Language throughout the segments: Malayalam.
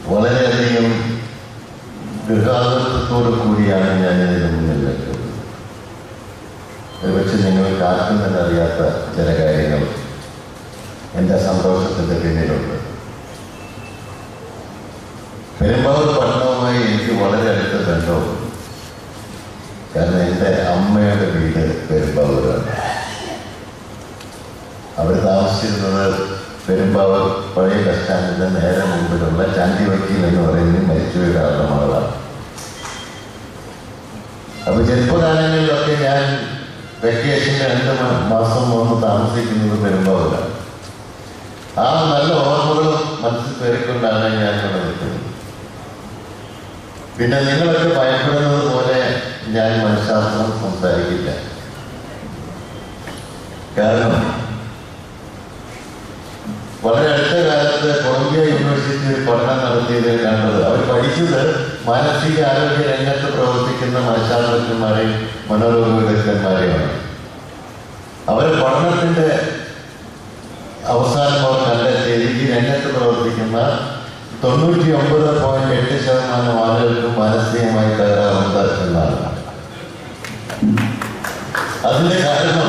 വളരെയധികം ഗൃഹാതത്വത്തോടു കൂടിയാണ് ഞാനിതിന് മുന്നിൽ വെക്കുന്നത്. ഒരുപക്ഷെ നിങ്ങൾക്ക് ആർക്കും തന്നെ അറിയാത്ത ചില കാര്യങ്ങൾ എൻ്റെ സന്തോഷത്തിൻ്റെ പിന്നിലുണ്ട്. പെരുമ്പാവൂർ പട്ടണവുമായി എനിക്ക് വളരെ അടുത്ത ബന്ധമുണ്ട്. കാരണം എൻ്റെ അമ്മയുടെ വീട് പെരുമ്പാവൂരാണ്. അവർ താമസിച്ചിരുന്നത് പെരുമ്പാവൂർ പഴയ ബസ് സ്റ്റാൻഡിൻ്റെ നേരെ മുമ്പിലുള്ള ചാണ്ടിവക്കീൽ എന്ന് പറയുന്നത് മരിച്ചുപോയ മകളാണ്. അപ്പോൾ ചെറുപ്പകാലങ്ങളിലൊക്കെ ഞാൻ വെക്കേഷന് 2 മാസം മുമ്പ് താമസിക്കുന്നത് പെരുമ്പാവൂരാണ്. ആ നല്ല ഓർമ്മകളും മനസ്സിൽ പേറിക്കൊണ്ടാണ് ഞാൻ ഇവിടെ നിൽക്കുന്നത്. പിന്നെ നിങ്ങളൊക്കെ ഭയപ്പെടുന്നത് പോലെ ഞാൻ മനഃശാസ്ത്രം സംസാരിക്കില്ല. കാരണം വളരെ അടുത്ത കാലത്ത് കൊളംബിയ യൂണിവേഴ്സിറ്റി ഒരു പഠനം നടത്തിയതിൽ കണ്ടത്, അവർ പഠിച്ചത് മാനസിക ആരോഗ്യ രംഗത്ത് പ്രവർത്തിക്കുന്ന മനഃശാസ്ത്രജ്ഞന്മാരെയും മനോരോഗ വിദഗ്ധന്മാരെയാണ്. അവർ പഠനത്തിൻ്റെ അവസാനം അവർ കണ്ടെത്തിയത് ഈ രംഗത്ത് പ്രവർത്തിക്കുന്ന 99.8% ആളുകൾക്കും മാനസികമായി തകരാറുണ്ട് എന്നാണ്. അതിന്റെ കാരണം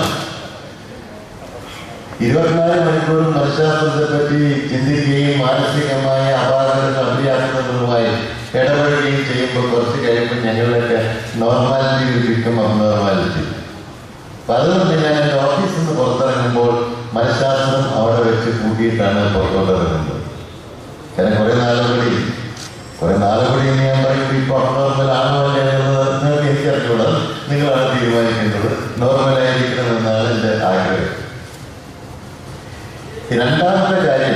24 മണിക്കൂറും മനഃശാസ്ത്രത്തെ പറ്റി ചിന്തിക്കുകയും മാനസികമായ അപാകതകൾ അഭിയാത്രങ്ങളുമായി ഇടപെടുകയും ചെയ്യുമ്പോൾ കുറച്ച് കഴിയുമ്പോൾ ഞങ്ങളുടെയൊക്കെ നോർമാലിറ്റി കിട്ടും അബ്നോർമാലിറ്റി. അപ്പം അതുകൊണ്ട് ഞാൻ എൻ്റെ ഓഫീസിൽ നിന്ന് പുറത്തിറങ്ങുമ്പോൾ മനഃശാസ്ത്രം അവിടെ വെച്ച് കൂട്ടിയിട്ടാണ് പുറത്തോട്ടിറങ്ങുന്നത്. കാരണം കുറേ നാളുകൂടി ഞാൻ പറയുമ്പോൾ ഇപ്പോൾ അബ്നോർമൽ ആണോ എന്നുള്ളത് നിങ്ങൾക്ക് എനിക്കറിഞ്ഞൂടാ, നിങ്ങളാണ് തീരുമാനിക്കേണ്ടത്. നോർമലായിരിക്കണമെന്നാണ് എൻ്റെ ആഗ്രഹം. രണ്ടാമത്തെ കാര്യം,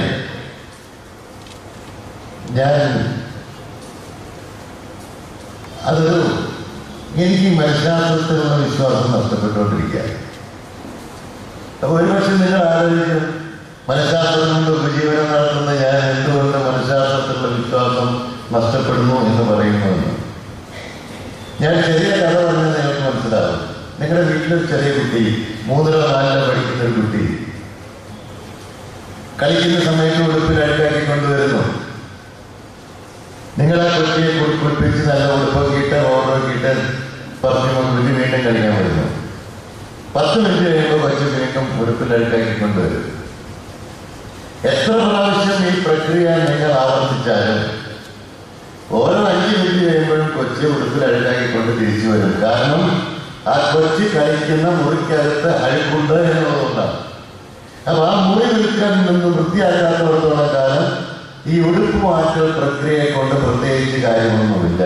എനിക്ക് മനഃശാസ്ത്രത്തിലുള്ള വിശ്വാസം നഷ്ടപ്പെട്ടുകൊണ്ടിരിക്കുക. അപ്പോൾ ഒരുപക്ഷെ നിങ്ങൾ ആലോചിക്കും, മനഃശാസ്ത്രം കൊണ്ട് ഉപജീവനം നടത്തുന്ന ഞാൻ എന്തുകൊണ്ട് മനഃശാസ്ത്രത്തിലുള്ള വിശ്വാസം നഷ്ടപ്പെടുന്നു എന്ന് പറയുന്നുവെന്ന്. ഞാൻ ചെറിയ കഥ പറഞ്ഞാൽ നിങ്ങൾക്ക് മനസ്സിലാവും. നിങ്ങളുടെ വീട്ടിലൊരു ചെറിയ കുട്ടി, 3-4 പഠിക്കുന്ന ഒരു കുട്ടി കളിക്കുന്ന സമയത്ത് ഉടുപ്പിൽ അഴുക്കാക്കിക്കൊണ്ടുവരുന്നു. നിങ്ങളാ കുട്ടിയെ കുളിപ്പിച്ച് നല്ല ഉടുപ്പൊക്കെ ഇട്ട് ഓർഡറൊക്കെ ഇട്ട് പെർഫ്യൂമൊക്കെ കുറിച്ച് വീണ്ടും കളിക്കാൻ വരുന്നു. 10 മിനിറ്റ് കഴിയുമ്പോൾ കൊച്ചു വീണ്ടും ഉടുപ്പിൽ അഴുക്കാക്കിക്കൊണ്ടുവരും. എത്ര പ്രാവശ്യം ഈ പ്രക്രിയ നിങ്ങൾ ആവർത്തിച്ചാലും ഓരോ 5 മിനിറ്റ് കഴിയുമ്പോഴും കൊച്ചു ഉടുപ്പിൽ അഴുക്കാക്കിക്കൊണ്ട് തിരിച്ചു വരും. കാരണം ആ കൊച്ചു കളിക്കുന്ന മുറിക്കകത്ത് അഴുക്കുണ്ട് എന്നുള്ളതുകൊണ്ടാണ്. അപ്പൊ ആ മുറി വിൽക്കാൻ നിന്ന് വൃത്തിയാക്കാത്തവർക്കുള്ള കാലം ഈ ഉടുപ്പ് മാറ്റൽ പ്രക്രിയയെ കൊണ്ട് പ്രത്യേകിച്ച് കാര്യമൊന്നുമില്ല.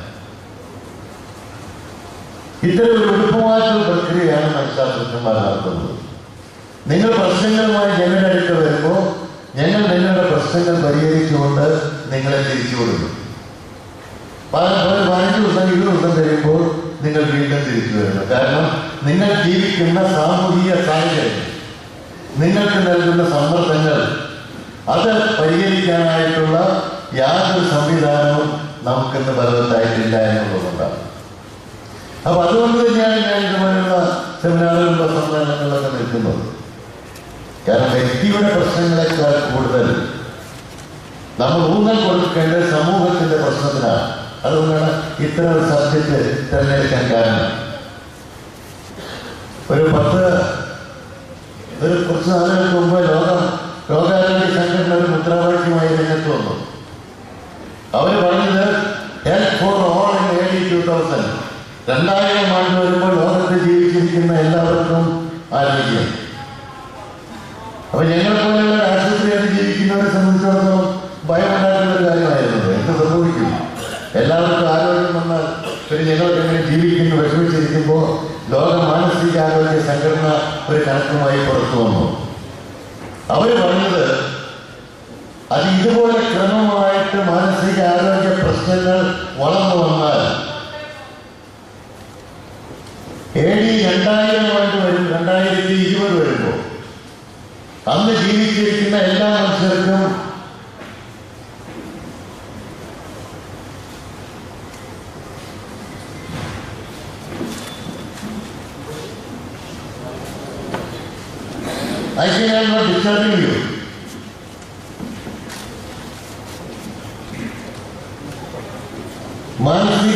ഇത്തരം ഒരു ഉടുപ്പ് മാറ്റൽ പ്രക്രിയയാണ് മനഃശാസ്ത്രജ്ഞന്മാർ നടത്തുന്നത്. നിങ്ങൾ പ്രശ്നങ്ങളുമായി ഞങ്ങളുടെ അടുത്ത് വരുമ്പോൾ ഞങ്ങൾ നിങ്ങളുടെ പ്രശ്നങ്ങൾ പരിഹരിച്ചുകൊണ്ട് നിങ്ങളെ തിരിച്ചു കൊടുക്കും. 15 ദിവസം 20 ദിവസം കഴിയുമ്പോൾ നിങ്ങൾ വീണ്ടും തിരിച്ചു വരുന്നു. കാരണം നിങ്ങൾ ജീവിക്കുന്ന സാമൂഹിക സാഹചര്യം, നിങ്ങൾക്ക് നൽകുന്ന സമ്മർദ്ദങ്ങൾ, അത് പരിഹരിക്കാനായിട്ടുള്ള യാതൊരു സംവിധാനവും നമുക്കിന്ന് ഫലവത്തായിട്ടില്ല എന്നുള്ളതുകൊണ്ടാണ്. അപ്പൊ അതുകൊണ്ട് തന്നെയാണ് ഞാൻ ഇതുപോലുള്ള സെമിനാറുകളിലുള്ള സമ്മേളനങ്ങളിലൊക്കെ നിൽക്കുന്നത്. കാരണം വ്യക്തിയുടെ പ്രശ്നങ്ങളെക്കാൾ കൂടുതൽ നമ്മൾ ഊന്നൽ കൊടുക്കേണ്ടത് സമൂഹത്തിന്റെ പ്രശ്നത്തിനാണ്. അതുകൊണ്ടാണ് ഇത്തരം ഒരു സബ്ജക്റ്റ് തിരഞ്ഞെടുക്കാൻ കാരണം. കുറച്ച് നാളുകൾക്ക് മുമ്പ് ലോകാരോഗ്യ സംഘടന ഒരു മുദ്രാവാക്യമായി രംഗത്ത് വന്നു. അവർ പറഞ്ഞത് health for all in early 2000. 2000 ആണ്ട് വരുമ്പോൾ ലോകത്ത് ജീവിച്ചിരിക്കുന്ന എല്ലാവർക്കും ആരോഗ്യം. അപ്പൊ ഞങ്ങളെ പോലെയുള്ള ആശുപത്രിയായിട്ട് ജീവിക്കുന്നവരെ സംബന്ധിച്ചിടത്തോളം ഭയമുണ്ടാക്കുന്ന ഒരു കാര്യമായിരുന്നത്. എന്ത് സംഭവിക്കും, എല്ലാവർക്കും ആരോഗ്യം വന്നാൽ പിന്നെ ഞങ്ങൾക്ക് എങ്ങനെ ജീവിക്കുന്നു വിഷമിച്ചിരിക്കുമ്പോൾ ലോക മാനസികാരോഗ്യ സംഘടന ഒരു കണക്കുമായി പുറത്തു വന്നു. അവർ പറഞ്ഞത് അത് ഇതുപോലെ ക്രമമായിട്ട് മാനസികാരോഗ്യ പ്രശ്നങ്ങൾ വളർന്നു വന്നാൽ AD 2000 ആണ്ട് വരും, 2020 വരുമ്പോൾ അന്ന് ജീവിച്ചിരിക്കുന്ന എല്ലാ മനുഷ്യർക്കും I think I am not disturbing you. മാനസിക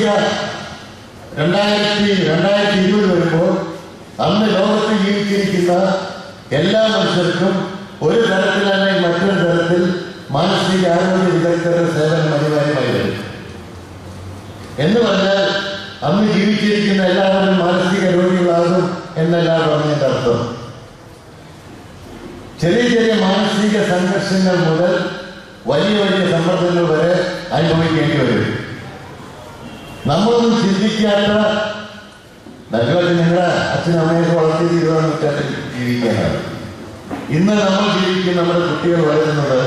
2020 വരുമ്പോൾ അന്ന് ലോകത്ത് ജീവിച്ചിരിക്കുന്ന എല്ലാ മനുഷ്യർക്കും ഒരു തരത്തിലല്ലെങ്കിൽ മറ്റൊരു തരത്തിൽ മാനസിക ആരോഗ്യ വിദഗ്ധരുടെ സേവനം അനിവാര്യമായി വരും എന്ന് പറഞ്ഞാൽ അന്ന് ജീവിച്ചിരിക്കുന്ന എല്ലാവരും മാനസിക രോഗികളാകും എന്നല്ല പറഞ്ഞതിന്റെ അർത്ഥം. ചെറിയ ചെറിയ മാനസിക സംഘർഷങ്ങൾ മുതൽ വലിയ വലിയ സമ്മർദ്ദങ്ങൾ വരെ അനുഭവിക്കേണ്ടി വരും. നമ്മളൊന്നും ചിന്തിക്കാത്ത നല്ലവരെ നിങ്ങളുടെ അച്ഛനും അമ്മയൊക്കെ വളർത്തി നൂറ്റാണ്ടിൽ ജീവിക്കാനാണ്. ഇന്ന് നമ്മൾ ജീവിക്കുന്ന നമ്മുടെ കുട്ടികൾ വളരുന്നത്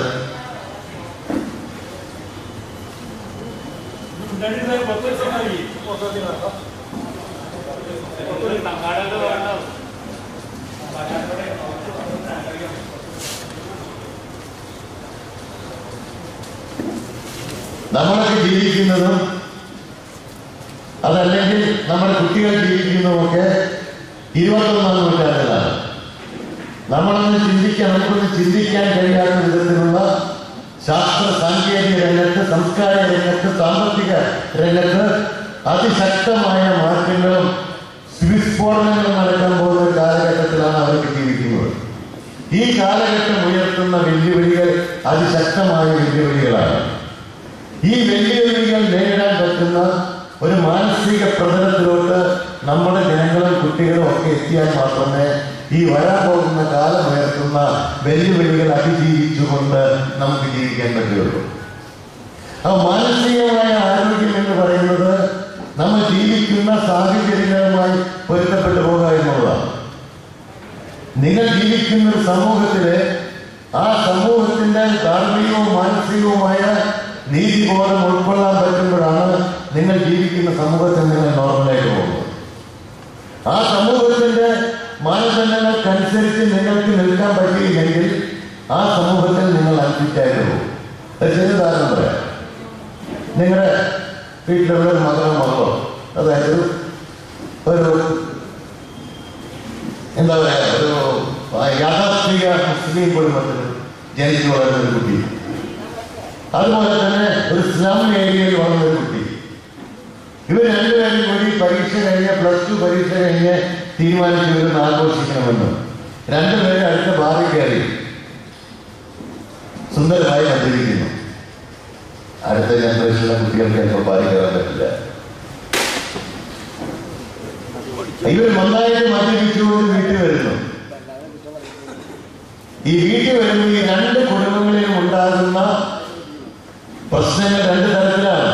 നമ്മളൊക്കെ ജീവിക്കുന്നതും അതല്ലെങ്കിൽ നമ്മുടെ കുട്ടികൾ ജീവിക്കുന്നതുമൊക്കെ 21-ാം നൂറ്റാണ്ടിലാണ്. നമുക്കൊന്ന് ചിന്തിക്കാൻ കഴിയാത്ത വിധത്തിലുള്ള ശാസ്ത്ര സാങ്കേതിക രംഗത്ത്, സംസ്കാര രംഗത്ത്, സാമ്പത്തിക രംഗത്ത് അതിശക്തമായ മാറ്റങ്ങളും വിസ്ഫോടനങ്ങളും നടക്കാൻ പോകുന്ന ഒരു കാലഘട്ടത്തിലാണ് അവർക്ക് ജീവിക്കുന്നത്. ഈ കാലഘട്ടം ഉയർത്തുന്ന വെല്ലുവിളികൾ അതിശക്തമായ വെല്ലുവിളികളാണ്. ഈ വെല്ലുവിളികൾ നേരിടാൻ പറ്റുന്ന ഒരു മാനസിക പ്രതലത്തിലോട്ട് നമ്മുടെ ജനങ്ങളും കുട്ടികളും ഒക്കെ എത്തിയാൽ മാത്രമേ ഈ വരാൻ പോകുന്ന കാലം ഉയർത്തുന്ന വെല്ലുവിളികൾ അതിജീവിച്ചുകൊണ്ട് നമുക്ക് ജീവിക്കാൻ പറ്റുകയുള്ളൂ. അപ്പോൾ മാനസികമായ ആരോഗ്യം എന്ന് പറയുന്നത് നമ്മൾ ജീവിക്കുന്ന സാഹചര്യങ്ങളുമായി പൊരുത്തപ്പെട്ടു പോകുക എന്നുള്ളതാണ്. നിങ്ങൾ ജീവിക്കുന്ന ഒരു സമൂഹത്തില് ആ സമൂഹത്തിന്റെ ധാർമ്മികവും മാനസികവുമായ നീതിബോധം ഉൾക്കൊള്ളാൻ പറ്റുമ്പോഴാണ് നിങ്ങൾ ജീവിക്കുന്ന സമൂഹത്തിൽ നിങ്ങൾ നോർമലായിട്ട് പോകുന്നത്. ആ സമൂഹത്തിന്റെ മാനദണ്ഡങ്ങൾക്കനുസരിച്ച് നിങ്ങൾക്ക് നിൽക്കാൻ പറ്റിയില്ലെങ്കിൽ ആ സമൂഹത്തിൽ നിങ്ങൾ അൻഫിറ്റായിട്ട് പോകും. ചെറിയ ഉദാഹരണം പറയാം. നിങ്ങളുടെ വീട്ടിലുള്ള ഒരു മകളോ അതായത് ഒരു എന്താ പറയാ ഒരു യാഥാസ്ഥിക മുസ്ലിം കുടുംബത്തിൽ ജനിച്ചു വളർന്ന ഒരു കുട്ടി, അതുപോലെ തന്നെ ഒരു സ്ലം ഏരിയയിൽ വളർന്ന ഒരു കുട്ടി, ഇവർ രണ്ടുപേരും കൂടി പരീക്ഷ കഴിഞ്ഞ് +2 പരീക്ഷ കഴിഞ്ഞ് തീരുമാനിച്ചു ഇവരൊന്ന് ആഘോഷിക്കണമെന്ന്. രണ്ടുപേരും അടുത്ത ബാറിൽ കയറി സുന്ദരമായി മദ്യപിക്കുന്നു. അടുത്ത ജനറേഷനിലെ കുട്ടികൾക്ക് ചിലപ്പോൾ ബാറിൽ കയറാൻ പറ്റില്ല. ഇവർ നന്നായിട്ട് മദ്യപിച്ചുകൊണ്ട് വീട്ടിൽ വരുന്നു. ഈ വീട്ടിൽ വരുമ്പോൾ ഈ രണ്ട് കുടുംബങ്ങളിലും ഉണ്ടാകുന്ന പ്രശ്നങ്ങൾ രണ്ട് തരത്തിലാണ്.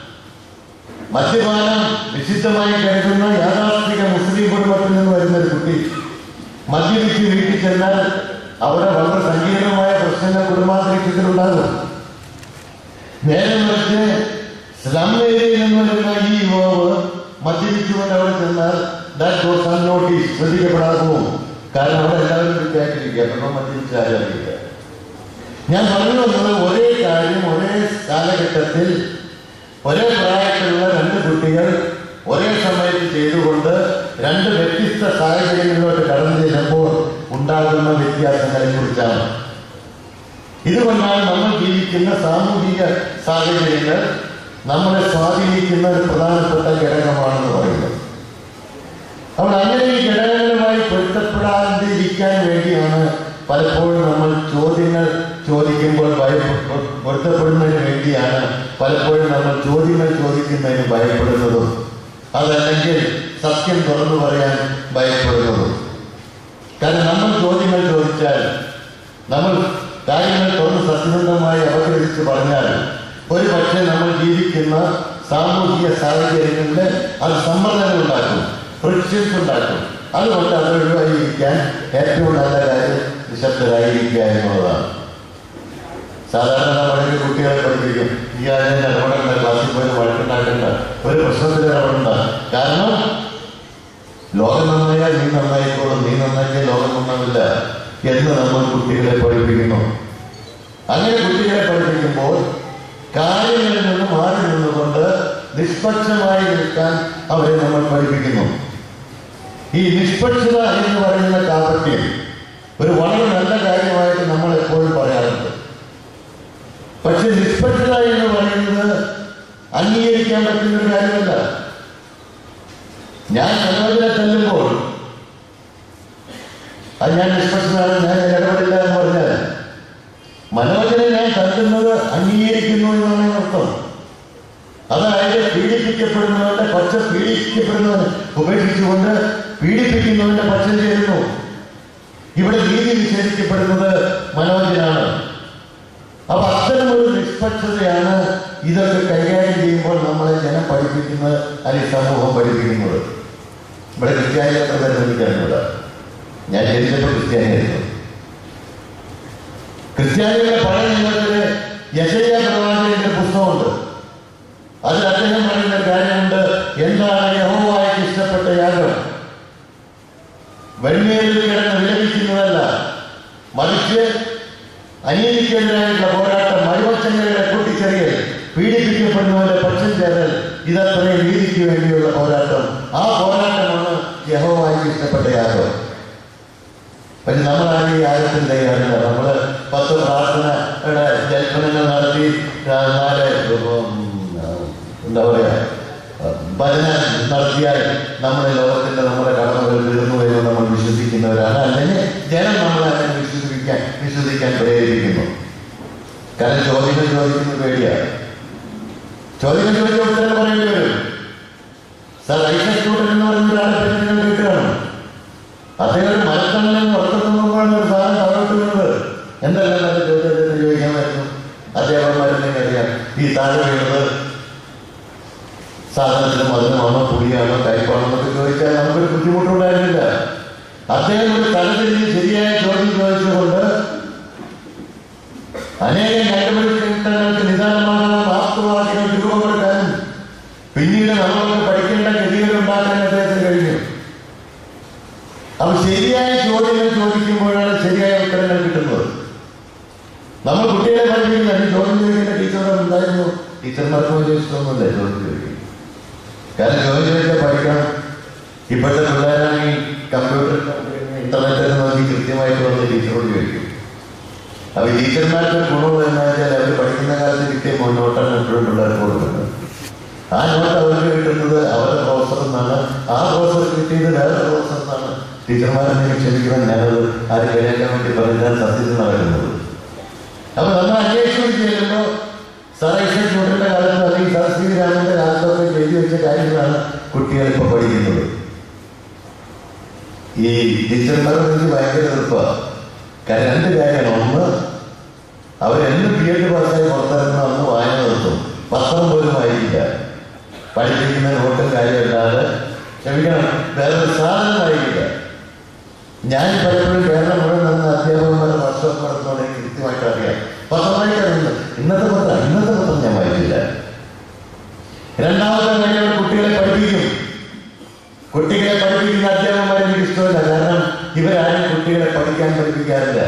മദ്യപാനം വിശുദ്ധമായി കരുതുന്ന യാഥാസ്ഥിക മുസ്ലിം കുടുംബത്തിൽ നിന്ന് വരുന്ന ഒരു കുട്ടി മദ്യപിച്ച് വീട്ടിൽ ചെന്നാൽ അവിടെ വളരെ സങ്കീർണമായ പ്രശ്നങ്ങൾ കുടുംബാന്തരീക്ഷത്തിലുണ്ടാകും. നേരെ മറിച്ച് സ്ലം ഏരിയയിൽ നിന്ന് വരുന്ന ഈ യുവാവ് മദ്യപിച്ചുകൊണ്ട് അവിടെ ചെന്നാൽ ശ്രദ്ധിക്കപ്പെടാതെ പോകും. കാരണം അവിടെ എല്ലാവരും വിദ്യാർത്ഥിരിക്കുക, അപ്പം മദ്യപിച്ച് ആചരിക്കുക. ഞാൻ പറഞ്ഞു വന്നത് ഒരേ കാര്യം ഒരേ കാലഘട്ടത്തിൽ ഒരേ പ്രായത്തിലുള്ള രണ്ട് കുട്ടികൾ ഒരേ സമയത്ത് ചെയ്തുകൊണ്ട് രണ്ട് വ്യത്യസ്ത സാഹചര്യങ്ങളിലോട്ട് കടന്നു ചെല്ലുമ്പോൾ ഉണ്ടാകുന്ന വ്യത്യാസങ്ങളെ കുറിച്ചാണ്. ഇതുകൊണ്ടാണ് നമ്മൾ ജീവിക്കുന്ന സാമൂഹിക സാഹചര്യങ്ങൾ നമ്മളെ സ്വാധീനിക്കുന്ന ഒരു പ്രധാനപ്പെട്ട ഘടകമാണെന്ന് പറയുന്നത്. അപ്പോൾ അങ്ങനെ ഈ ഘടകങ്ങളുമായി പൊരുത്തപ്പെടാതിരിക്കാൻ വേണ്ടിയാണ് പലപ്പോഴും നമ്മൾ ചോദ്യങ്ങൾ ചോദിക്കുമ്പോൾ പൊരുത്തപ്പെടുന്നതിന് വേണ്ടിയാണ് പലപ്പോഴും നമ്മൾ ചോദ്യങ്ങൾ ചോദിക്കുന്നതിന് ഭയപ്പെടുന്നതും അതല്ലെങ്കിൽ സത്യം തുറന്നു പറയാൻ ഭയപ്പെടുന്നതും. കാരണം നമ്മൾ ചോദ്യങ്ങൾ ചോദിച്ചാൽ, നമ്മൾ കാര്യങ്ങൾ തുറന്ന് സത്യസന്ധമായി അവതരിച്ച് പറഞ്ഞാൽ ഒരു പക്ഷേ നമ്മൾ ജീവിക്കുന്ന സാമൂഹിക സാഹചര്യങ്ങളിൽ അത് സമ്മർദ്ദങ്ങൾ ഉണ്ടാക്കും, ഫ്രിക്ഷൻസ് ഉണ്ടാക്കും. അതുകൊണ്ട് അത് ഒഴിവായിരിക്കാൻ ഏറ്റവും നല്ല കാര്യം നിശബ്ദരായിരിക്കുക എന്നുള്ളതാണ്. സാധാരണ നമ്മുടെ കുട്ടികളെ പഠിപ്പിക്കും, ഈ ആഴ്ച ഇടപെടേണ്ട, ക്ലാസ്സിൽ പോയി വഴക്കുണ്ടാക്കേണ്ട, ഒരു പ്രശ്നത്തിൽ ഇടപെടേണ്ട. കാരണം ലോകം നന്നായാൽ നീ നന്നായിക്കോളും, നീ നന്നാക്കിയാൽ ലോകം നന്നാവില്ല എന്ന് നമ്മൾ കുട്ടികളെ പഠിപ്പിക്കുന്നു. അങ്ങനെ കുട്ടികളെ പഠിപ്പിക്കുമ്പോൾ കാര്യങ്ങളിൽ നിന്ന് മാറി നിന്നുകൊണ്ട് നിഷ്പക്ഷമായി നിൽക്കാൻ അവരെ നമ്മൾ പഠിപ്പിക്കുന്നു. ഈ നിഷ്പക്ഷത എന്ന് പറയുന്ന കാപട്യം ഒരു വളരെ നല്ല കാര്യമായിട്ട് നമ്മൾ എപ്പോഴും പറയാറുണ്ട്. പക്ഷെ നിഷ്പക്ഷത എന്ന് പറയുന്നത് അംഗീകരിക്കാൻ പറ്റുന്ന ഒരു കാര്യമല്ല. ഞാൻ മനോജിനെ തല്ലുമ്പോൾ അത് ഞാൻ നിഷ്പക്ഷനാണ്, ഞാൻ ഇടപെടില്ല എന്ന് പറഞ്ഞാൽ മനോജിനെ ഞാൻ തല്ലുന്നത് അംഗീകരിക്കുന്നു എന്നാണ് അർത്ഥം. അതായത് പീഡിപ്പിക്കപ്പെടുന്നവന്റെ പക്ഷം പീഡിപ്പിക്കപ്പെടുന്നവന് ഉപേക്ഷിച്ചുകൊണ്ട് പീഡിപ്പിക്കുന്നവന്റെ പക്ഷം ചേരുന്നു. ഇവിടെ നീതി നിഷേധിക്കപ്പെടുന്നത് മനോജിനാണ്. അപ്പൊ അത്തരമൊരു നിഷ്പക്ഷതയാണ് ഇതൊക്കെ കൈകാര്യം ചെയ്യുമ്പോൾ നമ്മളെ ജനം പഠിപ്പിക്കുന്നത്, അല്ലെങ്കിൽ സമൂഹം പഠിപ്പിക്കുന്നത്. ഇവിടെ ക്രിസ്ത്യാനികളെ പരിഗണിക്കാനില്ല. ഞാൻ ജനിച്ചപ്പോൾ ക്രിസ്ത്യാനിയായിരുന്നു. ക്രിസ്ത്യാനികളുടെ പഴയ നിയമത്തില് യെശയ്യാ പ്രവാചകന്റെ പുസ്തകമുണ്ട്. അതിൽ അദ്ദേഹം പറയുന്ന കാര്യമുണ്ട്. എന്താണ് യഹോവയ്ക്ക് ഇഷ്ടപ്പെട്ട യാഗം? വെണ്ണീരിൽ കിടന്ന് വിലപിക്കുന്നതല്ല, മറിച്ച് അനീതിക്കെതിരായിട്ടുള്ള പോരാട്ടം, മരുവച്ചങ്ങളുടെ കൂട്ടിച്ചെറിയൽ, പീഡിപ്പിക്കപ്പെടുന്നവരുടെ പക്ഷം ചേരൽ, ഇതത്രയും നീതിക്ക് വേണ്ടിയുള്ള പോരാട്ടം. ആ പോരാട്ടമാണ് യഹോവയ്ക്ക് ഇഷ്ടപ്പെട്ട യാഗം. പക്ഷെ നമ്മളാണ് ഈ യാഗത്തിന് തയ്യാറില്ല. നമ്മള് 10 പ്രാർത്ഥനയുടെ ജൽപ്പനങ്ങൾ നടത്തി 4 എന്താ പറയാ ഭജന നടത്തിയാൽ നമ്മുടെ ലോകത്തിന്റെ നമ്മുടെ കടമകൾ തീർന്നു എന്ന് നമ്മൾ വിശ്വസിക്കുന്നവരാണ്. അല്ലെങ്കിൽ ജനം നമ്മളെ വിശ്വസിക്കാൻ പ്രേരിപ്പിക്കുന്നു. കാരണം ചോദ്യങ്ങൾ ചോദിക്കുന്നത് പേടിയാണ്. ചോദ്യങ്ങൾ ചോദിച്ച ഉത്തരം പറയേണ്ടി വരും. സർ ഐസക് ന്യൂട്ടൻ എന്ന് പറയുന്ന ഒരാളെ പറ്റി നിങ്ങൾ കേട്ടുകയാണ്. അദ്ദേഹം ഒരു മരത്തണലിൽ പുറത്തുനിന്നുമ്പോഴാണ് ഒരു സാധനം തകർത്തുന്നത്. എന്തെല്ലാം നല്ല ചോദ്യത്തിന് ചോദിക്കാൻ പറ്റും. അധ്യാപകന്മാരെന്നെ അറിയാം. ഈ താഴെ വീണത് സാധനത്തിന് മധുരമാണോ പുളിയാണോ കയ്പാണോ എന്നൊക്കെ ചോദിച്ചാൽ നമുക്കൊരു ബുദ്ധിമുട്ടുണ്ടായിരുന്നില്ല. അദ്ദേഹം ഒരു തലതിരിഞ്ഞ് ശരിയായ ചോദ്യം ചോദിച്ചുകൊണ്ട് അനേകം കണ്ടുപിടുത്തങ്ങൾക്ക് നിദാനമാകാൻ ആത്മവാദികൾ രൂപപ്പെടുത്താനും പിന്നീട് നമ്മൾക്ക് പഠിക്കേണ്ട ഗതികൾ ഉണ്ടാക്കാൻ അദ്ദേഹത്തിന് കഴിഞ്ഞു. അപ്പൊ ശരിയായ ചോദ്യങ്ങൾ ചോദിക്കുമ്പോഴാണ് ശരിയായ ഉത്തരങ്ങൾ കിട്ടുന്നത്. നമ്മൾ കുട്ടികളെ പഠിപ്പിക്കുന്നത് ചോദ്യം ചോദിക്കേണ്ട ടീച്ചറുടെ ഉണ്ടായിരുന്നു. ടീച്ചർമാർക്ക് വലിയ ഇഷ്ടമൊന്നുമില്ല ചോദ്യം ചോദിക്കും. കാരണം ചോദ്യം ചോദിച്ചാൽ പഠിക്കണം. ഇപ്പോഴത്തെ പിള്ളേരാണെങ്കിൽ കമ്പ്യൂട്ടർ ഇന്റർനെറ്റിൽ നോക്കി കൃത്യമായിട്ട് വന്ന് ടീച്ചറോട് ചോദിക്കും. അപ്പൊ ടീച്ചർമാർക്ക് ഒരു ഗുണമുള്ള എന്താ വെച്ചാൽ അവർ പഠിക്കുന്ന കാലത്ത് കിട്ടിയ നോട്ടാണ് എപ്പോഴും പിള്ളേർക്ക് കൊടുക്കുന്നത്. ആ നോട്ട് അവർക്ക് കിട്ടുന്നത് അവരുടെ പ്രൊഫസറിൽ നിന്നാണ്. ആ പ്രൊഫസർ കിട്ടിയത് വേറെ പ്രൊഫസറിൽ നിന്നാണ്. ടീച്ചർമാരെന്തെങ്കിലും ക്ഷമിക്കണം, ഞാനത് ആരും കഴിയാൻ വേണ്ടി പറഞ്ഞാൽ സത്യത്തിൽ നടക്കുന്നത്. അപ്പൊ നമ്മൾ അന്വേഷണം ചെയ്യുമ്പോൾ സർ ഐസക് ന്യൂട്ടന്റെ കാലത്ത് അല്ലെങ്കിൽ സർ സി രാമന്റെ കാലത്തൊക്കെ എഴുതി വെച്ച കാര്യങ്ങളാണ് കുട്ടികൾ ഇപ്പൊ പഠിക്കുന്നത്. ഈ ടീച്ചർമാരെ എനിക്ക് ഭയങ്കര എളുപ്പമാണ്. കാരണം 2 കാര്യമാണ്. ഒന്ന്, അവരെന്നും B.Ed പാസ്സായി പുറത്തിറങ്ങുന്ന അന്ന് വായന നിർത്തും. പത്രം പോലും വായിക്കില്ല. പഠിപ്പിക്കുന്ന നോട്ടും കാര്യമില്ലാതെ ക്ഷമിക്കണം വേറൊരു സാധനം വായിക്കില്ല. ഞാൻ പലപ്പോഴും കേരളം മുഴുവൻ നടന്ന അധ്യാപകന്മാരുടെ വർഷം നടത്തുന്നതുകൊണ്ട് കൃത്യമായിട്ട് അറിയാം. പത്രം വായിക്കാറുണ്ട്. ഇന്നത്തെ പത്രം ഞാൻ വായിക്കില്ല. രണ്ടാമത്തെ കാര്യം, കുട്ടികളെ പഠിപ്പിക്കും. കുട്ടികളെ പഠിപ്പിക്കുന്ന അധ്യാപകന്മാരെ എനിക്ക് ഇഷ്ടമല്ല. കാരണം ഇവരാരും കുട്ടികളെ പഠിപ്പിക്കാറില്ല.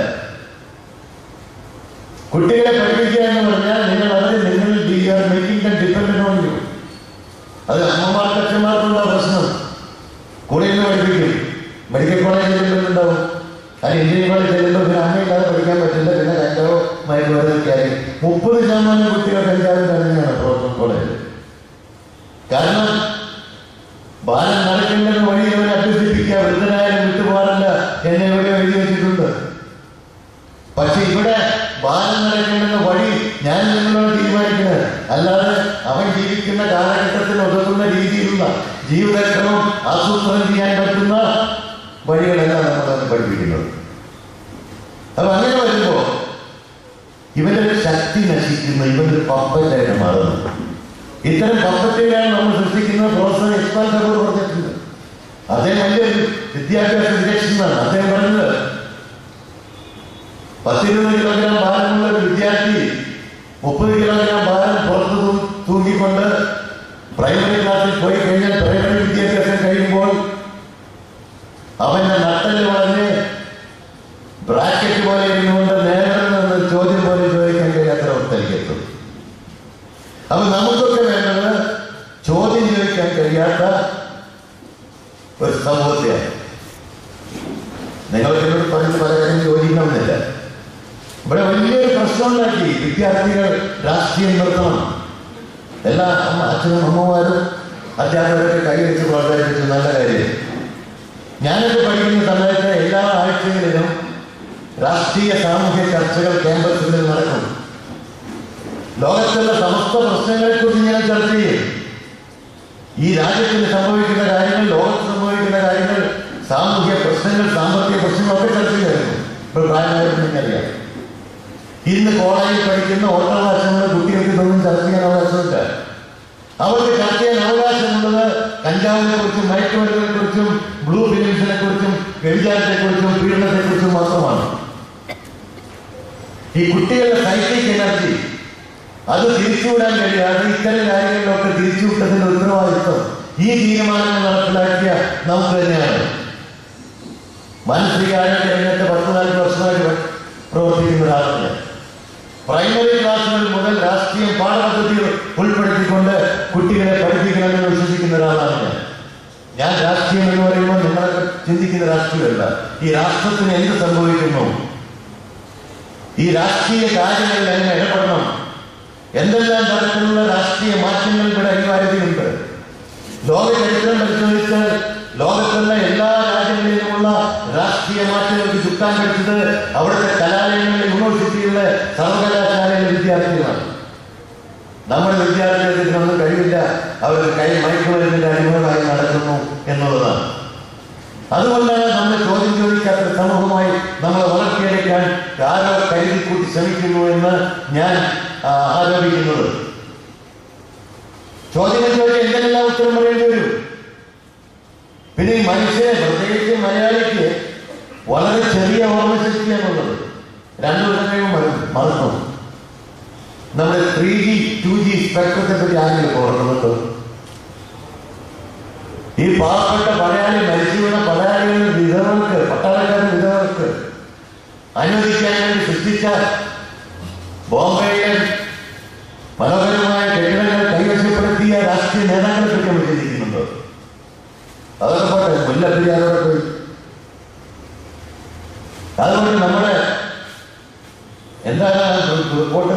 കുട്ടികളെ പഠിപ്പിക്കുക എന്ന് പറഞ്ഞാൽ നിങ്ങൾ making them dependent on you. അത് അമ്മമാർക്ക് അച്ഛന്മാർക്കുള്ള പ്രശ്നം. കൂടെ നിന്ന് പഠിപ്പിക്കും. മെഡിക്കൽ കോളേജിൽ ചെല്ലുന്നുണ്ടാവും, അല്ലെങ്കിൽ എഞ്ചിനീയറിംഗ് കോളേജ് ചെല്ലുമ്പോൾ പിന്നെ അമ്മയില്ലാതെ പഠിക്കാൻ പറ്റില്ല. പിന്നെ കഞ്ചാവോ മയക്കുമരുന്നൊക്കെ ആയി 30% കുട്ടികൾ കഞ്ചാവിൽ തന്നെയാണ് പ്രൊഫഷണൽ കോളേജിൽ. കാരണം ബാലൻ നടക്കേണ്ടത് വഴി അവരെ അഭ്യസിപ്പിക്കുക. വൃദ്ധനായാലും വിട്ടുപോകാറില്ല എന്നെ എവിടെ എഴുതി വെച്ചിട്ടുണ്ട്. പക്ഷെ ഇവിടെ ബാലൻ നടക്കേണ്ടെന്ന വഴി ഞാൻ നിങ്ങളോട് തീരുമാനിക്കുന്നത്. അല്ലാതെ അവൻ ജീവിക്കുന്ന കാലഘട്ടത്തിൽ ഒതുക്കുന്ന രീതിയിലുള്ള ജീവിതക്രമം ആസൂത്രണം ചെയ്യാൻ പറ്റുന്ന വഴികളെല്ലാം നമ്മളത് പഠിപ്പിക്കുന്നത്. അപ്പൊ അങ്ങനെ വരുമ്പോ ഇവന്റെ ഒരു ശക്തി നശിക്കുന്നു. ഇവന്റെ പപ്പറ്റായിട്ട് മാറുന്നു. ഇത്തരം പപ്പറ്റയിലാണ് നമ്മൾ സൃഷ്ടിക്കുന്നത്. പ്രൊഫസർ ഇക്ബാൽ കപൂർ പറഞ്ഞിട്ടുണ്ട്. അദ്ദേഹം വലിയൊരു വിദ്യാഭ്യാസ വിദഗ്ധനാണ്. അദ്ദേഹം പറഞ്ഞത് 10-20 കിലോഗ്രാം ഭാരമുള്ള ഒരു വിദ്യാർത്ഥി 30 കിലോഗ്രാം ഭാരം പുറത്ത് തൂങ്ങിക്കൊണ്ട് പ്രൈമറി ക്ലാസ്സിൽ പോയി കഴിഞ്ഞാൽ പ്രൈമറി വിദ്യാഭ്യാസം കഴിയുമ്പോൾ അവന്റെ നട്ടല് വളഞ്ഞ് ബ്രാക്കറ്റ് പോലെ ഇരുന്നുകൊണ്ട് നേരെ നിന്ന് ചോദ്യം പോലെ ചോദിക്കാൻ കഴിയാത്ത അവസ്ഥയിലേക്ക് എത്തും. അപ്പൊ നമുക്കൊക്കെ വേണ്ടത് ചോദ്യം ചോദിക്കാൻ കഴിയാത്ത ഒരു സമൂഹത്തെയാണ്. നിങ്ങൾക്ക് എന്നോട് പറഞ്ഞ് പല കാര്യം ചോദിക്കണമെന്നില്ല. ഇവിടെ വലിയൊരു പ്രശ്നം ഉണ്ടാക്കി. വിദ്യാർത്ഥികൾ രാഷ്ട്രീയം നിർത്തണം, എല്ലാ അച്ഛനും അമ്മമാരും അധ്യാപകരൊക്കെ കൈവച്ച് പ്രോത്സാഹിപ്പിച്ചു, നല്ല കാര്യം. ഞാനൊക്കെ പഠിക്കുന്ന സമയത്ത് എല്ലാ ആഴ്ചകളിലും രാഷ്ട്രീയ സാമൂഹ്യ ചർച്ചകൾ ക്യാമ്പസുകളിൽ നടക്കും. ലോകത്തുള്ള സമസ്ത പ്രശ്നങ്ങളെക്കുറിച്ച് ഇങ്ങനെ ചർച്ച ചെയ്യും. ഈ രാജ്യത്തിന് സംഭവിക്കുന്ന കാര്യങ്ങൾ, ലോകത്ത് സംഭവിക്കുന്ന കാര്യങ്ങൾ, സാമൂഹ്യ പ്രശ്നങ്ങൾ, സാമ്പത്തിക പ്രശ്നങ്ങളൊക്കെ ചർച്ച ചെയ്യായിരുന്നു. ഇപ്പോൾ പ്രായമായവർക്ക് നിങ്ങൾക്കറിയാം. ഇന്ന് കോളേജിൽ പഠിക്കുന്ന ഓട്ടവകാശമുള്ള കുട്ടികൾക്ക് ഇതൊന്നും ചർച്ച ചെയ്യാൻ അവകാശമില്ല. അവർക്ക് ചർച്ച ചെയ്യാൻ അവകാശമുള്ളത് കഞ്ചാവിനെ കുറിച്ചും മയക്കുമരുന്നിനെ കുറിച്ചും ബ്ലൂ ഫിലിംസിനെ കുറിച്ചും വ്യഭിചാരത്തെക്കുറിച്ചും പീഡനത്തെക്കുറിച്ചും മാത്രമാണ്. ഈ കുട്ടികളുടെ സൈക്കിക് എനർജി അത് തിരിച്ചുവിടാൻ കഴിയാതെ ഇത്തരം കാര്യങ്ങളിലൊക്കെ തിരിച്ചുവിട്ടതിന്റെ ഉത്തരവാദിത്വം ഈ തീരുമാനങ്ങൾ നടപ്പിലാക്കിയ നമുക്ക് തന്നെയാണ്. മാനസികാരോഗ്യ രംഗത്ത് 10-40 വർഷമായിട്ട് പ്രവർത്തിക്കുന്ന ഒരാളാണ്. പ്രൈമറി ക്ലാസ്സുകൾ മുതൽ രാഷ്ട്രീയം പാഠപദ്ധതികൾ ഉൾപ്പെടുത്തിക്കൊണ്ട് കുട്ടികളെ പഠിപ്പിക്കണമെന്ന് വിശ്വസിക്കുന്ന ഒരാളാണ് ഞാൻ. രാഷ്ട്രീയം എന്ന് പറയുമ്പോൾ നിങ്ങളൊക്കെ ചിന്തിക്കുന്ന രാഷ്ട്രീയമല്ല. ഈ രാഷ്ട്രത്തിന് എന്ത് സംഭവിക്കുന്നു, ഈ രാഷ്ട്രീയ കാര്യങ്ങളിൽ എങ്ങനെ ഇടപെടണം, എന്തെല്ലാം തരത്തിലുള്ള രാഷ്ട്രീയ മാറ്റങ്ങൾ ഇവിടെ അനിവാര്യതയുണ്ട്. ലോക ചരിത്രം പരിശോധിച്ചാൽ ലോകത്തുള്ള എല്ലാ രാജ്യങ്ങളിലുമുള്ള രാഷ്ട്രീയ മാറ്റങ്ങൾക്ക് ചുക്കാൻ പിടിച്ചത് അവിടുത്തെ കലാലയങ്ങളിലെ യൂണിവേഴ്സിറ്റിയിലെ സർവകലാശാലയിലെ വിദ്യാർത്ഥികളാണ്. നമ്മുടെ വിദ്യാർത്ഥികൾക്ക് ഇതിനൊന്നും കഴിവില്ല, അവർക്ക് മയക്കുമരുന്നിന്റെ അടിമകളായി നടക്കുന്നു എന്നുള്ളതാണ്. അതുകൊണ്ടാണ് നമ്മൾ ചോദ്യം ചോദിക്കാത്ത സമൂഹമായി നമ്മളെ വളർത്തിയെടുക്കാൻ ആരോ കരുതിക്കൂട്ടി ശ്രമിക്കുന്നു എന്ന് ഞാൻ ആരോപിക്കുന്നത്. ചോദ്യങ്ങൾ ചോദിച്ചാൽ എന്തെല്ലാം ഉത്തരം പറയേണ്ടി വരും. പിന്നെ ഈ മനുഷ്യനെ, പ്രത്യേകിച്ച് മലയാളിക്ക് വളരെ ചെറിയ ഓർമ്മശക്തിയാണുള്ളത്. 2 വർഷം കഴിയുമ്പോൾ മറക്കും. നമ്മുടെ 3G 2G സ്പെക്ട്രത്തെ പറ്റി ആരെങ്കിലും ഓർക്കുന്നുണ്ടോ? ഈ പാവപ്പെട്ട പടയാളി മരിച്ചു വീണ പടയാളികളുടെ വിധവർക്ക്, പട്ടാളക്കാരുടെ വിധവർക്ക് അനുവദിക്കാൻ വേണ്ടി സൃഷ്ടിച്ച ബോംബെയിലെ മനോഹരമായ കെട്ടിടങ്ങൾ കൈവശപ്പെടുത്തിയ രാഷ്ട്രീയ നേതാക്കളെ പറ്റി നമ്മൾ ചിന്തിക്കുന്നുണ്ടോ? അതൊക്കെ പോട്ടെ, മുല്ലപ്പെരിയാറോടെ പോയി. അതുകൊണ്ട് നമ്മുടെ എന്താണ് റിപ്പോർട്ട്,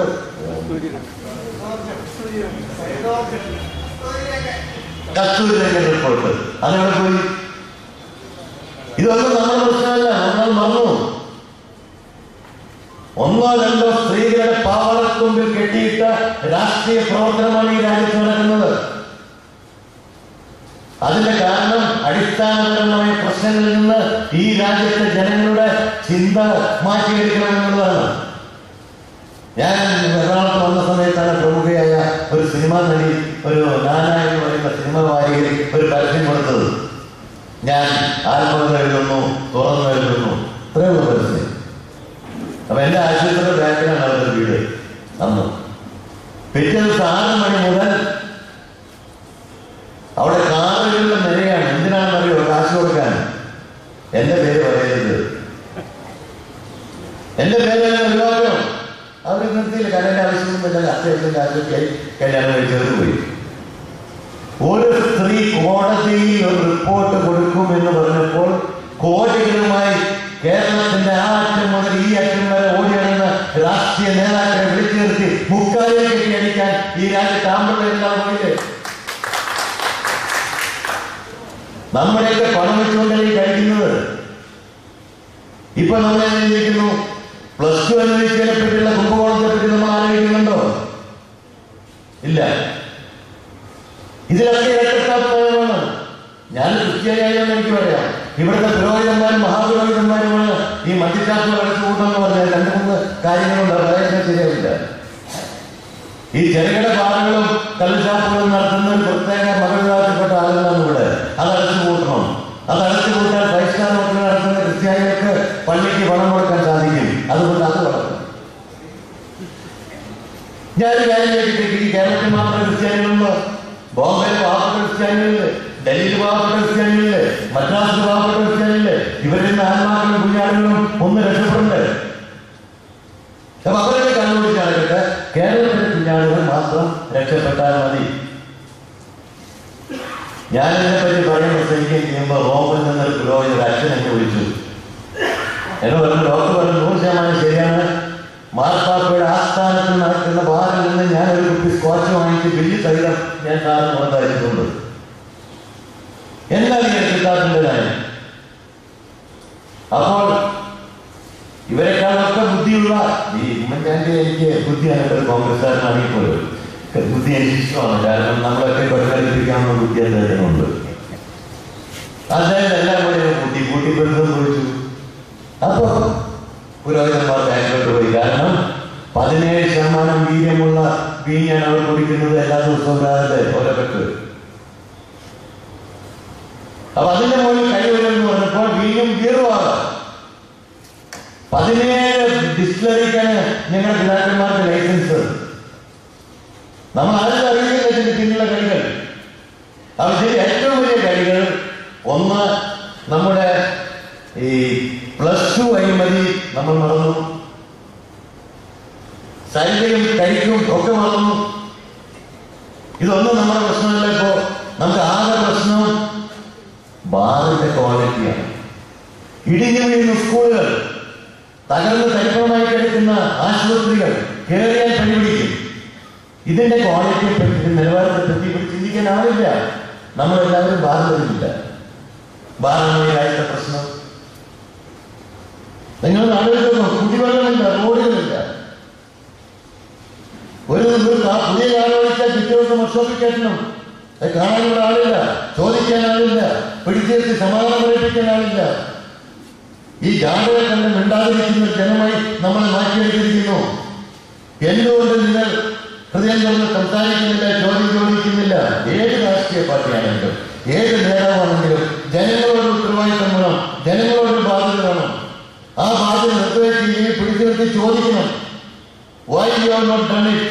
കസ്തൂരിരംഗൻ റിപ്പോർട്ട്, അതെവിടെ പോയി? ഇതൊന്നും നമ്മുടെ പ്രശ്നമല്ല, നമ്മൾ മറന്നു. 1-2 സ്ത്രീകളുടെ പാവളത്തുമ്പിൽ കെട്ടിയിട്ട രാഷ്ട്രീയ പ്രവർത്തനമാണ് ഈ രാജ്യത്ത് നടക്കുന്നത്. അതിന്റെ കാരണം അടിസ്ഥാനപരമായ പ്രശ്നങ്ങളിൽ നിന്ന് ഈ രാജ്യത്തെ ജനങ്ങളുടെ ചിന്ത മാറ്റിയെടുക്കണമെന്നുള്ളതാണ്. ഞാൻ എറണാകുളത്ത് വന്ന സമയത്താണ് പ്രമുഖയായ ഒരു സിനിമാ നടി, ഒരു നാന എന്ന് പറയുന്ന സിനിമ വാരികയിൽ ഒരു പരസ്യം കൊടുത്തത്. ഞാൻ ആത്മകഥ എഴുതുന്നു, തുറന്നു എഴുതുന്നു, ഇത്രയുള്ള പരസ്യം. അപ്പൊ എന്റെ ആശുപത്രിയുടെ ബാക്കിലാണ് അവരുടെ വീട്. അന്ന് പിറ്റേ ദിവസം 6 മണി മുതൽ അവിടെ കാറുകളുടെ നിരയാണ്. എന്തിനാണെന്നറിയോ? കാശ് കൊടുക്കാൻ. എന്റെ പേര് പറയരുത്, എന്റെ പേര് ഒഴിവാക്കണം. അവർ നിർത്തിയില്ല, കരയുടെ ആവശ്യമൊന്നുമില്ല. അത്യാവശ്യം കാശൊക്കെ കല്യാണം കഴിച്ചവർ പോയി. ഒരു സ്ത്രീ കോടതിയിൽ ഒരു റിപ്പോർട്ട് കൊടുക്കും എന്ന് പറഞ്ഞപ്പോൾ കോടികളുമായി കേരളത്തിന്റെ ആ അറ്റം മുതൽ ഈ അറ്റം വരെ ഓടിയിടുന്ന രാഷ്ട്രീയ നേതാക്കളെ വിളിച്ചു നിർത്തി മുക്കാലിൽ കെട്ടിയടിക്കാൻ ഈ രാജ്യത്ത് ആമ്പിള്ളേരെല്ലാം പോയില്ലേ? നമ്മുടെയൊക്കെ പണം വെച്ചുകൊണ്ടല്ലേ കഴിക്കുന്നത്. ഇപ്പൊ നമ്മൾ ചിന്തിക്കുന്നു, +2 അനുവദിച്ചതിനെ പറ്റിയുള്ള കുംഭകോണത്തെ പറ്റി നമ്മൾ ആലോചിക്കുന്നുണ്ടോ? ഇല്ല. ഇതിലൊക്കെ ഇരട്ടത്താപ്തമാണ്. ഞാൻ ക്രിസ്ത്യാനിയായെന്ന് എനിക്ക് പറയാം. ഇവിടുത്തെ പുരോഹിതന്മാരും മഹാപുരോഹിതന്മാരുമാണ് ഈ മദ്യശാസ്ത്രം അടച്ചു കൂട്ടെന്ന് പറഞ്ഞാൽ 2-3 കാര്യങ്ങളുണ്ട്. പറയാൻ ശരിയാവില്ല. ഈ ചെറുകിട ബാറുകളും കള്ളുഷാപ്പുകളും നടത്തുന്ന ഒരു പ്രത്യേക മതവിഭാഗത്തിൽപ്പെട്ട ആളുകളാണ് ഇവിടെ. അത് അടച്ചു കൂട്ടണം. അത് അടച്ചു കൂട്ടാൻ 5 സ്റ്റാർ ഹോട്ടൽ നടത്തുന്ന ക്രിസ്ത്യാനികൾക്ക് പള്ളിക്ക് പണം കൊടുക്കാൻ സാധിക്കും. അതുകൊണ്ട് അത് വളർത്തും. ഞാനൊരു കാര്യം കേട്ടിട്ട്, ഈ കേരളത്തിൽ മാത്രം ക്രിസ്ത്യാനികളുണ്ട്. ബോംബെയിൽ പാവപ്പെട്ട ക്രിസ്ത്യാനികളില്, ഡൽഹിയിൽ പാവപ്പെട്ട ക്രിസ്ത്യാനികളില്, മദ്രാസിൽ പാവപ്പെട്ട ക്രിസ്ത്യാനികളില്. ഇവരിൽ നിന്ന് ആത്മാക്കളും കുഞ്ഞാടുകളും ഒന്ന് രക്ഷപ്പെടണ്ടേ? അപ്പൊ അവരുടെ കണ്ടുപിടിച്ച് നടക്കട്ടെ. കേരളത്തിലെ കുഞ്ഞാടുകൾ മാത്രം രക്ഷപ്പെട്ടാൽ മതി. ഞാനിതിനെ പറ്റി പറയാൻ പ്രസംഗിക്കുകയും ചെയ്യുമ്പോൾ റോമിൽ നിന്നൊരു പുരോഹിതർ അച്ഛൻ എന്നെ വിളിച്ചു. എന്നോട് പറഞ്ഞു, ഡോക്ടർ പറഞ്ഞു 100% ശരിയാണ്, മാർപ്പാപ്പയുടെ ആസ്ഥാനത്ത് നടക്കുന്ന ബാറിൽ നിന്ന് ഞാൻ ഒരു കുപ്പി സ്കോച്ച് വാങ്ങിച്ച് വലിയ സഹിതം ഞാൻ സാറിന് പുറത്തയച്ചിട്ടുണ്ട്. എന്നാൽ ഞാൻ കിട്ടാത്തതിൻ്റെതായി. അപ്പോൾ ഇവരെക്കാളൊക്കെ ബുദ്ധിയുള്ള ഈ ഉമ്മൻചാണ്ടി എനിക്ക് ബുദ്ധിയാണ്. ഒരു കോൺഗ്രസ്സുകാരനാണെങ്കിൽ പോലും ബുദ്ധി എനിക്ക് ഇഷ്ടമാണ്. കാരണം നമ്മളൊക്കെ പരിപാലിപ്പിക്കാവുന്ന ബുദ്ധി അദ്ദേഹത്തിനുണ്ട്. അദ്ദേഹം എല്ലാം കൂടെ കൂട്ടി ബന്ധം ചോദിച്ചു. അപ്പൊ പുരോഹിതന്മാർ ബാങ്കിലോട്ട് പോയി. കാരണം 17% വീര്യമുള്ള വീഞ്ഞാണ് അവർ കുടിക്കുന്നത് എല്ലാ ദിവസവും രാവിലെ ഒരപ്പെട്ട്. അപ്പൊ അതിന്റെ മുകളിൽ കഴിവരെന്ന് പറഞ്ഞപ്പോൾ വീഞ്ഞും ബീറുമാണ്. 17 ഡിസ്റ്റിലറിക്കാണ് ഞങ്ങളുടെ പിതാക്കന്മാർക്ക് ലൈസൻസ്. നമ്മൾ ആരും അറിയില്ല ഇതിന്റെ പിന്നിലുള്ള കളികൾ. അപ്പൊ ഇതിന്റെ ഏറ്റവും വലിയ കളികൾ ഒന്ന്, നമ്മുടെ ഈ +2 അഴിമതി നമ്മൾ മറന്നു. സൈന്യവും കരിക്കും ഒക്കെ മറന്നു. ഇതൊന്നും നമ്മുടെ പ്രശ്നമല്ല. ഇപ്പോ നമുക്ക് ആകെ പ്രശ്നം ബാറിന്റെ ക്വാളിറ്റിയാണ്. ഇടിഞ്ഞു വീഴുന്ന സ്കൂളുകൾ, തകർന്ന് തരിപ്പണമായി കിടക്കുന്ന ആശുപത്രികൾ, കേറിയാൽ പരിപിടിക്കും. ഇതിന്റെ ക്വാളിറ്റിയെ പറ്റി, നിലവാരത്തെ പറ്റി ഇവിടെ ചിന്തിക്കാൻ ആളില്ല. നമ്മളെല്ലാവരും ബാറിലില്ല. ബാറാണ് ഈ രാജ്യത്തെ പ്രശ്നം. നിങ്ങൾ ആലോചിക്കുന്നു, കുടിവെള്ളമില്ല, റോഡുകളില്ല. ഒരു പുതിയ കാലം വിളിച്ചാൽ പിറ്റേ ദിവസം വർക്ക്ഷോപ്പിൽ കയറ്റണം. കാണാനുള്ള ആളില്ല, ചോദിക്കാൻ ആളില്ല, പിടിച്ചെടുത്ത് സമാധാനം പ്രകടിപ്പിക്കാൻ ആളില്ല. ഈ ജാഗ്രത കണ്ട് മിണ്ടാതിരിക്കുന്ന ജനമായി നമ്മളെ മാറ്റിയെടുത്തിരിക്കുന്നു. എന്തുകൊണ്ട് നിങ്ങൾ ഹൃദയം തുറന്ന് സംസാരിക്കുന്നില്ല, ചോദ്യം ചോദിക്കുന്നില്ല? ഏത് രാഷ്ട്രീയ പാർട്ടിയാണെങ്കിലും, ഏത് നേതാവാണെങ്കിലും ജനങ്ങളോട് ഉത്തരവാദിത്തം വേണം, ജനങ്ങളോട് ബാധ്യത വേണം. ആ ബാധ്യത നിർവഹിക്കുകയും പിടിച്ചു നിർത്തി ചോദിക്കണം. Why you have not done it?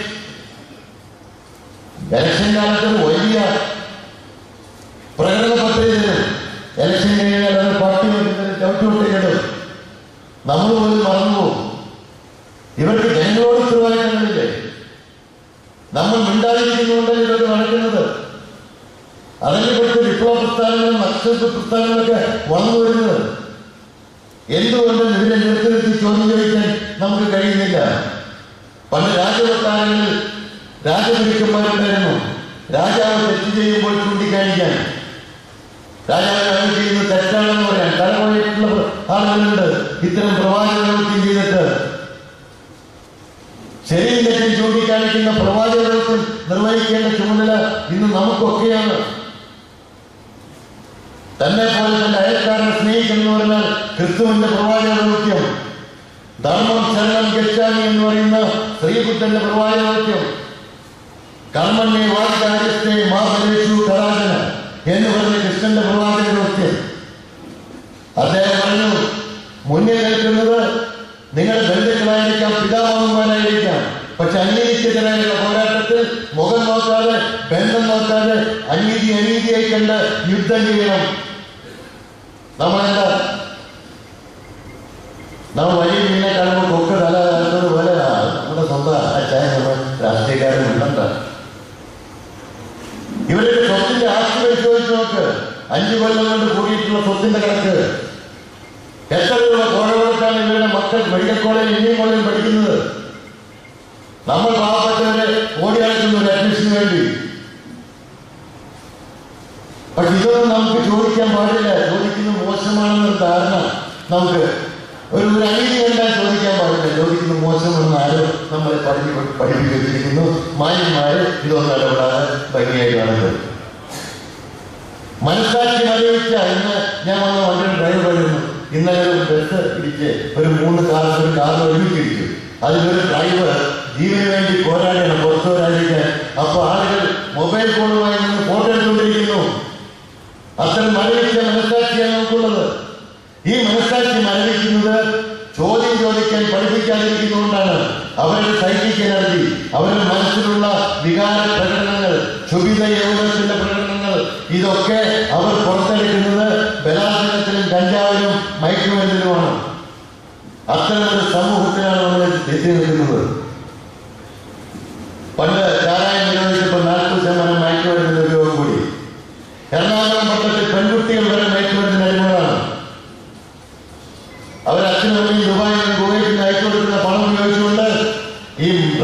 Election കാലത്ത് വലിയ പ്രകടന പത്രിക തരും. ഇലക്ഷൻ കഴിഞ്ഞാൽ അത് പാർട്ടി ചവിട്ടുകൊണ്ടിരിക്കും. നമ്മൾ പോലും മറന്നുപോകും. ഇവർക്ക് ജനങ്ങളോട് ഉത്തരവാദിത്തങ്ങളില്ലേ? നമ്മൾ മിണ്ടാതിരിക്കുന്നുകൊണ്ടല്ലേ ഇവർക്ക് നടക്കുന്നത്. അതിനെ കുറിച്ച് വിപ്ലവ പ്രസ്ഥാനങ്ങളും നക്സൽ പ്രസ്ഥാനങ്ങളൊക്കെ വന്നു വരുന്നത്. എന്തുകൊണ്ട് ഇവരെ നിർത്തി ചോദ്യം ചോദിക്കാൻ നമുക്ക് കഴിയുന്നില്ല? പണ്ട് രാജകൊട്ടാരങ്ങളിൽ രാജഗുരുക്കന്മാരുണ്ടായിരുന്നു. രാജാവ് തെറ്റ് ചെയ്യുമ്പോൾ ചൂണ്ടിക്കാണിക്കാൻ, രാജാവ് ചെയ്യുന്നത് തെറ്റാണെന്ന് പറയാൻ തലമുറയിട്ടുള്ള ആളുകളുണ്ട്. ഇത്തരം പ്രവാചകദൗത്യം ചെയ്തിട്ട് ശരിയും തെറ്റും ചൂണ്ടിക്കാണിക്കുന്ന പ്രവാചകദൗത്യം നിർവഹിക്കേണ്ട ചുമതല ഇന്ന് നമുക്കൊക്കെയാണ്. തന്നെ പോലെ തന്റെ അയൽക്കാരനെ സ്നേഹിക്കുന്നു പറഞ്ഞാൽ ക്രിസ്തുവിന്റെ പ്രവാചകദൗത്യം. ധർമ്മം ശരണം ഗച്ഛാമി എന്ന് പറയുന്ന ശ്രീബുദ്ധന്റെ പ്രവാചകദൗത്യം. കർമ്മണ്യെ വാചാര്യത്തെ മാ ഫലേഷു കടാചന എന്ന് പറഞ്ഞ കൃഷ്ണന്റെ പ്രവാചകദൗത്യം. അദ്ദേഹം പറഞ്ഞു, മുന്നിൽ നിൽക്കുന്നത് നിങ്ങളുടെ ബന്ധുക്കളായിരിക്കാം, പിതാമഹന്മാരായിരിക്കാം. പക്ഷെ അനീതിക്കെതിരായുള്ള പോരാട്ടത്തിൽ മുഖം നോക്കാതെ, ബന്ധം നോക്കാതെ അനീതിയായി കണ്ട് യുദ്ധം ചെയ്യണം. നമ്മളെന്താ, നമ്മൾ വഴി മീനെ കാണുമ്പോൾ കൊക്ക് തല കാണുന്നത് പോലെ നമ്മുടെ സ്വന്തം അച്ചായ നമ്മൾ രാഷ്ട്രീയക്കാരും ഉണ്ടണ്ട. ഇവരുടെ സ്വത്തിന്റെ ആസ്തി പരിശോധിച്ച് നോക്ക്. 5 കൊല്ലം കൊണ്ട് കൂടിയിട്ടുള്ള സ്വത്തിന്റെ കണക്ക്. എത്ര രൂപ കോഴകൾക്കാണ് ഇവരുടെ മക്കൾ മെഡിക്കൽ കോളേജിൽ, എഞ്ചിനീയറിംഗ് കോളേജിൽ പഠിക്കുന്നത്? നമ്മൾ പാവപ്പെട്ടവരെ ഓടിയാടുന്നു ഒരു അഡ്മിഷന് വേണ്ടി. പക്ഷെ ഇതൊന്നും നമുക്ക് ചോദിക്കാൻ പാടില്ല. ചോദിക്കുന്നത് മോശമാണെന്നൊരു ധാരണ നമുക്ക്. ഒരു അനീതി കണ്ടാൽ ചോദിക്കാൻ പാടില്ല. ചോദിക്കുന്നത് മോശമെന്ന് ആരും നമ്മളെ പഠിപ്പിച്ചു വെച്ചിരിക്കുന്നു. മാന്യന്മാര് ഇതൊന്നും ഇടപെടാതെ ഭംഗിയായി കാണുന്നത്. മനസ്സാക്ഷി മരവിച്ച ഇന്ന് ഞാൻ വന്ന വണ്ടി ഡ്രൈവർ വരുന്നു. ഇന്നലെ ഒരു ബസ് ഇടിച്ച് ഒരു 3 കാറിൽ ഒരുമിച്ചിരിച്ചു. അതിലൊരു ഡ്രൈവർ ജീവന് വേണ്ടി പോരാടിയാണ് പുറത്തു വരാതിരിക്കാൻ. അപ്പൊ ആളുകൾ മൊബൈൽ ഫോണുമായി നിന്ന് ഫോട്ടോ എടുത്തുകൊണ്ടിരിക്കുന്നു. അത്തരം മരവിച്ച മനസ്സാക്ഷിയാണ് നമുക്കുള്ളത്. ഈ മനസ്സാക്ഷി മരവിക്കുന്നത് ചോദ്യം ചോദിക്കാൻ പഠിപ്പിക്കാതിരിക്കുന്നതുകൊണ്ടാണ്. അവരുടെ സൈക്കിക് എനർജി, അവരുടെ മനസ്സിലുള്ള വികാര പ്രകടനങ്ങൾ, ക്ഷുഭിത യൗവനത്തിന്റെ പ്രകടനങ്ങൾ, ഇതൊക്കെ അവർ പുറത്തെടുക്കുന്നത് ബലാത്സംഗത്തിനും കഞ്ചാവിനും മയക്കുമരുന്നിനുമാണ്. അത്തരമൊരു സമൂഹത്തിനാണ് നമ്മൾ എത്തി നിൽക്കുന്നത്. പണ്ട് ചാരായം നിരോധിച്ചപ്പോൾ 40% മയക്കുമരുന്നിന്റെ ഉപയോഗം കൂടി. എറണാകുളം പട്ടണത്തിൽ പെൺകുട്ടികൾ വരെ മയക്കുമരുന്നിന് അടിമകളാണ്. അവർ അച്ഛനും അമ്മയും ദുബായിൽ നിന്ന് കുവൈറ്റിൽ നിന്ന് അയച്ചു കൊടുക്കുന്ന പണം ഉപയോഗിച്ചുകൊണ്ട് ഈ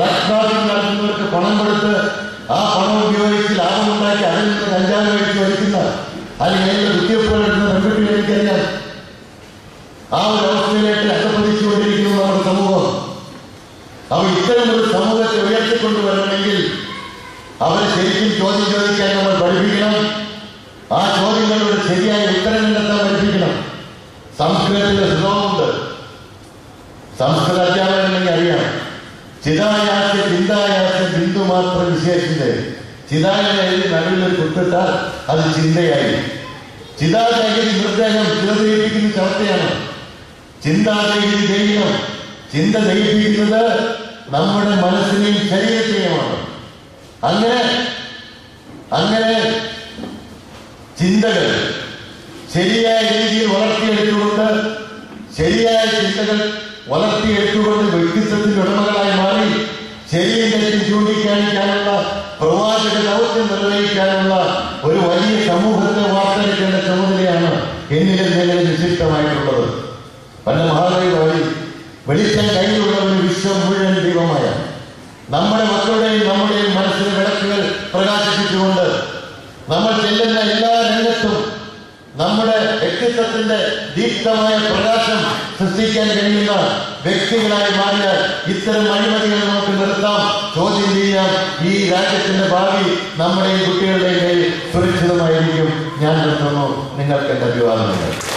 കുത്തിയപ്പോഴെടുക്കുന്ന പെൺകുട്ടികൾ എനിക്കറിയാം. ആ ഒരു അവസ്ഥയിലേക്ക് അകപ്പതിച്ചുകൊണ്ടിരിക്കുന്നു നമ്മുടെ സമൂഹം. അവർ ഇത്തരം ഒരു സമൂഹത്തെ ഉയർത്തിക്കൊണ്ടുവരണമെങ്കിൽ അവരെ ശരിക്കും ചോദ്യം ചോദിക്കാൻ നമ്മൾ പഠിപ്പിക്കണം. ആ ചോദ്യങ്ങളുടെ ശരിയായ ഉത്തരം കണ്ടെത്താൻ പഠിപ്പിക്കണം. സംസ്കൃതത്തിന്റെ സ്വഭാവമുണ്ട്. സംസ്കൃത അധ്യാപകനെങ്കിൽ അറിയാം. ചിതായാസ്യ ചിന്തായാസ്യ ബിന്ദു മാത്രം വിശേഷിച്ച് ചിതായനെ എഴുതി നടുവിലൊരു കുത്തിട്ടാൽ അത് ചിന്തയായി. ചിതാചൈകരി മൃതദേഹം ചിതദയിപ്പിക്കുന്ന ചർച്ചയാണ്. ചിന്താചൈകരി ദൈവം. ചിന്ത ദയിപ്പിക്കുന്നത് നമ്മുടെ മനസ്സിനെയും ശരീരത്തെയുമാണ്. അങ്ങനെ ചിന്തകൾ ശരിയായ രീതിയിൽ വളർത്തിയെടുത്തുകൊണ്ട് ശരിയായ ചിന്തകൾ വളർത്തിയെടുത്തുകൊണ്ട് വ്യക്തിത്വത്തിന്റെ ഉടമകളായി മാറി ശരിയും തെറ്റും ചൂണ്ടിക്കാണിക്കാനുള്ള പ്രവാചക ദൗത്യം നിർവഹിക്കാനുള്ള ഒരു വലിയ സമൂഹത്തെ വാർത്തെടുക്കേണ്ട ചുമതലയാണ് എന്നിലും നിലയിൽ വിശിഷ്ടമായിട്ടുള്ളത്. പല മഹാകവി വഴി വെളിച്ചം കയ്യിലുള്ളവന് വിശ്വം മുഴുവൻ ദൈവമായ നമ്മുടെ മക്കളുടെയും നമ്മുടെയും മനസ്സിലെ വിളക്കുകൾ പ്രകാശിപ്പിച്ചുകൊണ്ട് നമ്മൾ ചെല്ലുന്ന എല്ലാ രംഗത്തും നമ്മുടെ വ്യക്തിത്വത്തിന്റെ ദീപ്തമായ പ്രകാശം സൃഷ്ടിക്കാൻ കഴിയുന്ന വ്യക്തികളായി മാറിയാൽ ഇത്തരം അഴിമതികൾ നമുക്ക് നിർത്താം, ചോദ്യം ചെയ്യാം. ഈ രാജ്യത്തിന്റെ ഭാവി നമ്മുടെയും കുട്ടികളുടെയും കയ്യിൽ സുരക്ഷിതമായിരിക്കും. ഞാൻ നിർത്തുന്നു. നിങ്ങൾക്ക് എന്റെ അഭിവാദനങ്ങൾ.